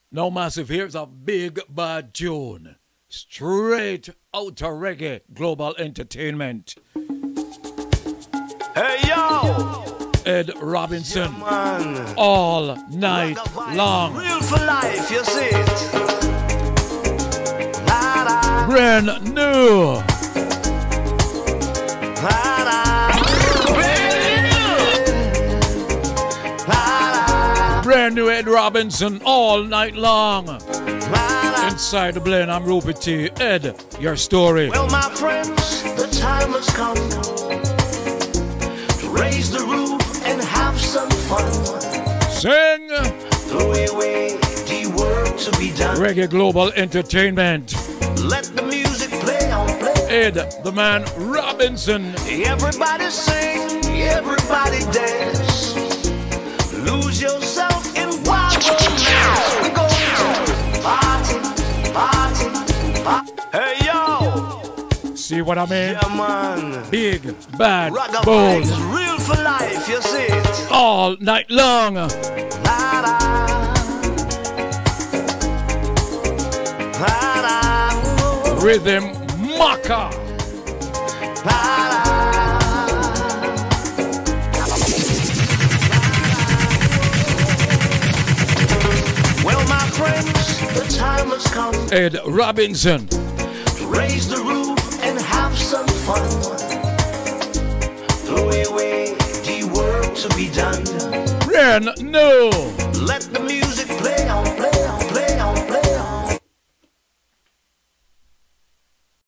Now, massive, here's a big bad tune. Straight out of Reggae Global Entertainment. Hey, yo! Ed Robinson. Yeah, all night long. Real for life, you see it. Brand new. Brand new Ed Robinson all night long. Inside the blend, I'm Rupie T. Ed, your story. Well, my friends, the time has come to raise the roof and have some fun. Sing. Throw away the work to be done. Reggae Global Entertainment. Let the music play on play. Ed, the man Robinson. Everybody sing, everybody dance. Lose yourself in wild romance. We're going to party, party, party. Hey, yo! See what I mean? Yeah, man. Big, bad, Reggae bold. vibes, real for life, you see it. All night long. La-da. La-da. Rhythm Maka. La-da. Well, my friends, the time has come. Ed Robinson. To raise the roof and have some fun. Throw away the work to be done. Brand new.